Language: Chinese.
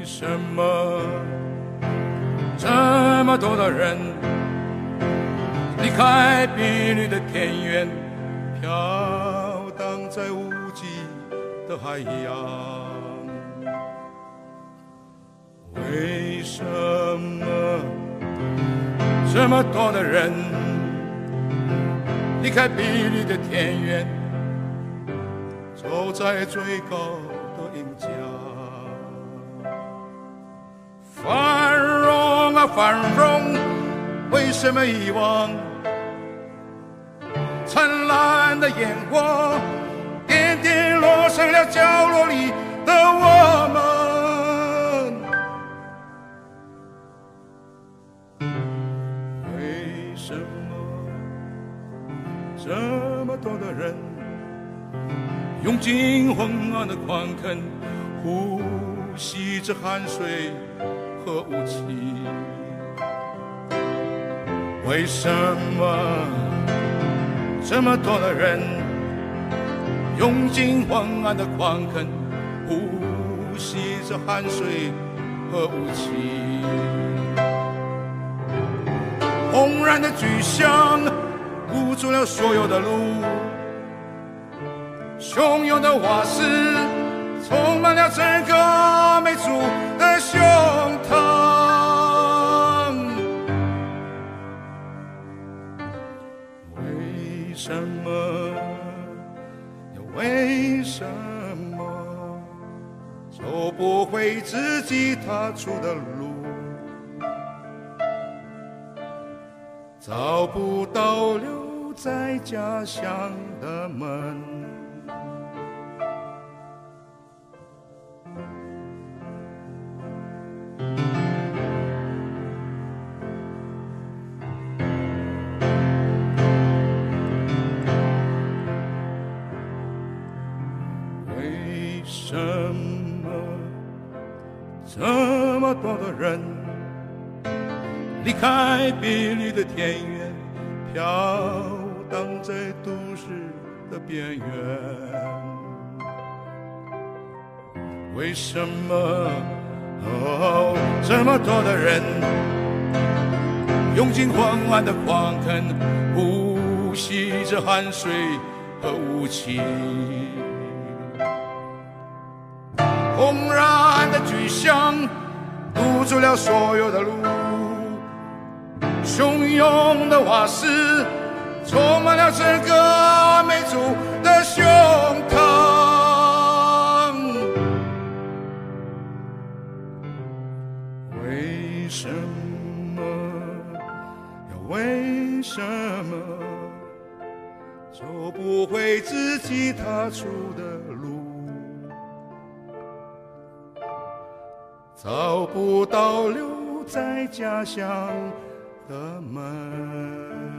什么这么多的人离开碧绿的田园，飘荡在无际的海洋？为什么这么多的人离开碧绿的田园，走在最高的鹰架？繁荣啊繁荣，为什么遗忘灿烂的烟火，点点落上了角落里的我们？为什么这么多的人用尽昏暗的矿坑，呼吸着汗水和雾气？为什么这么多的人用尽昏暗的矿坑，呼吸着汗水和雾气？轰然的巨响堵住了所有的路，汹涌的瓦斯充满了整个美族的胸膛。为什么？为什么走不回自己踏出的路？找不到留在家乡的门。为什么这么多的人离开碧绿的田园，飘荡在都市的边缘？为什么这么多的人用尽昏暗的矿坑，呼吸着汗水和雾气？轰然的巨响堵住了所有的路，汹涌的瓦斯充满了整个美族的胸膛。为什么？为什么走不回自己踏出的路？找不到留在家乡的门。